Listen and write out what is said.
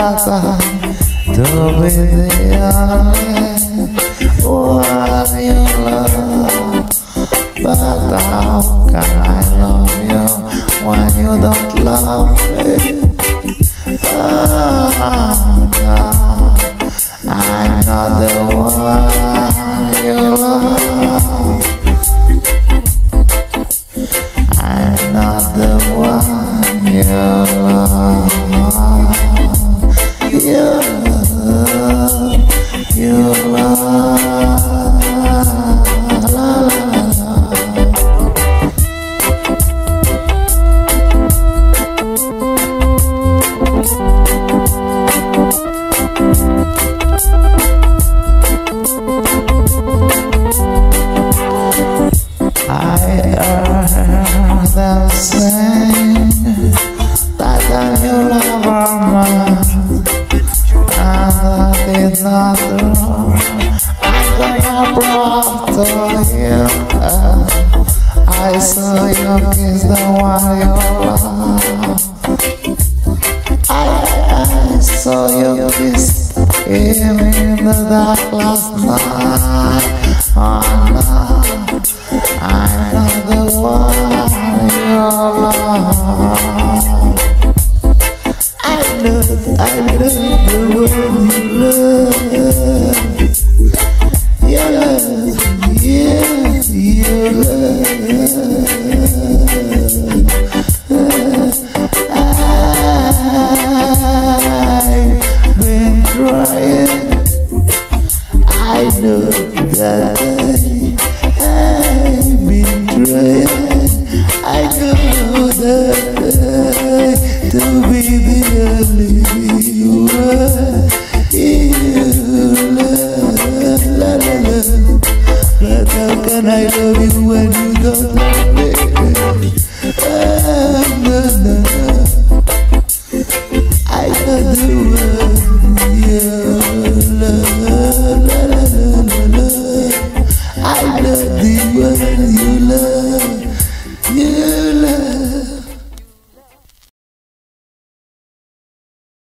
time to be the only one you love. But how can I love you when you don't love me? Oh, no, I'm not the one you love. I'm not the one you love. You love. I heard them sing that you love her man, and that is not true. I'm gonna brought to you. I saw you kiss the one you love. I saw you kiss him in the dark last night. Oh no, I'm not the one you love. I know the one you love. You love, yeah, you love. I've been trying. I know that I've been trying. I know that to be the only